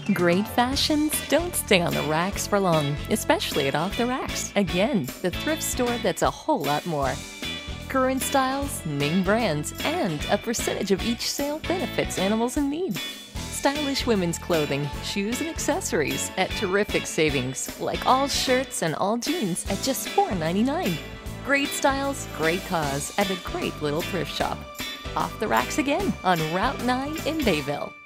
Great fashions don't stay on the racks for long, especially at Off the Racks. Again, the thrift store that's a whole lot more. Current styles, name brands, and a percentage of each sale benefits animals in need. Stylish women's clothing, shoes, and accessories at terrific savings, like all shirts and all jeans at just $4.99. Great styles, great cause at a great little thrift shop. Off the Racks again on Route 9 in Bayville.